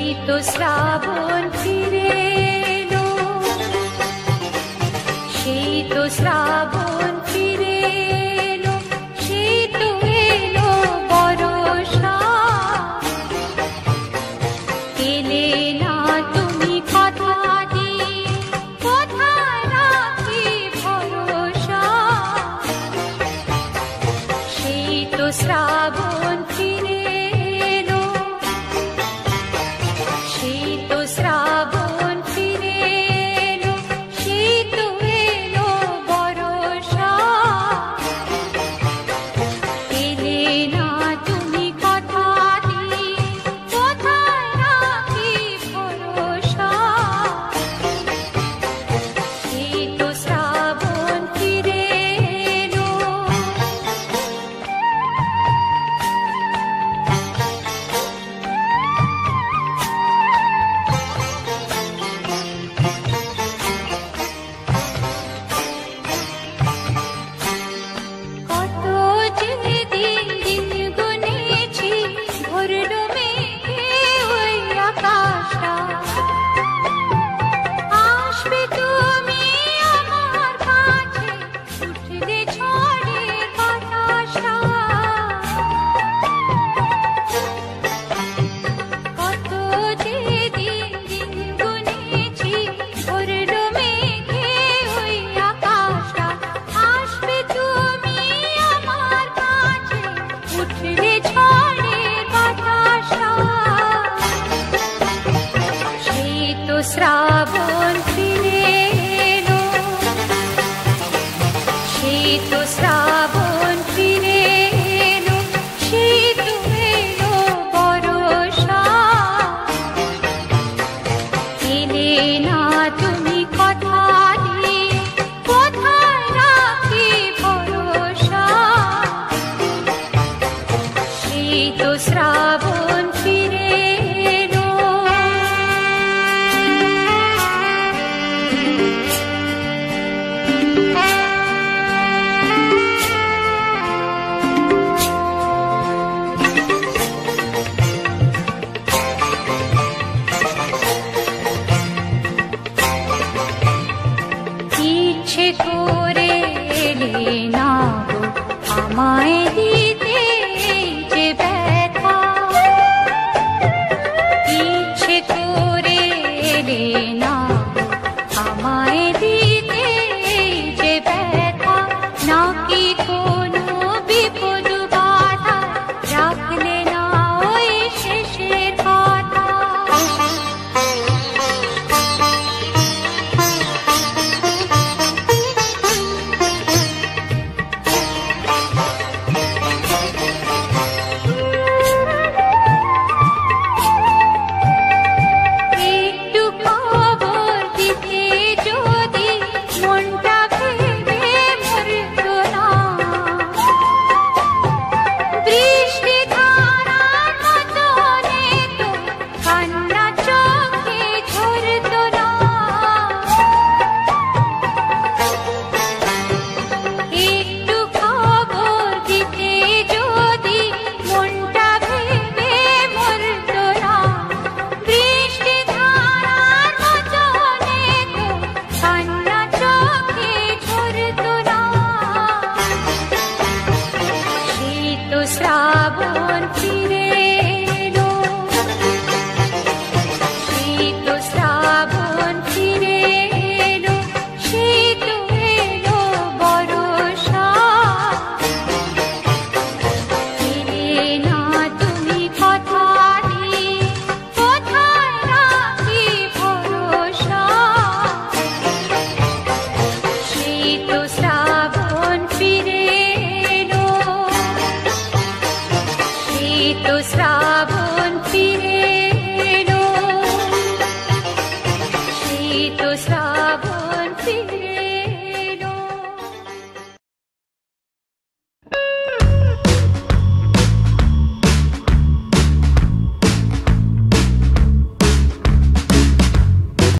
তো শ্রাবণ ফিরে এলো, সেই তো শ্রাবণ ফিরে এলো, সেই তো এলো বরষা। এলে না তুমি কথা দিয়ে, কোথায় রাখি ভরসা। সেই তো শ্রাবণ ফিরে এলো, সেই তো শ্রাবণ ফিরে এলো, সেই তো এলো বরষা। এলে না তুমি কথা দিয়ে, কোথায় রাখি ভরসা। সেই তো শ্রাবণ ফিরে এলো। কত যে দিন দিন গুনেছি, ভরলো মেঘে ওই আকাশটা। আসবে তুমি আমার কাছে, উঠলে ঝড়ের বাতাসটা। কত যে দিন দিন গুনেছি, ভরলো মেঘে ওই আকাশটা। আসবে তুমি আমার কাছে, উঠলে ঝড়ের বাতাসটা। সেই তো শ্রাবণ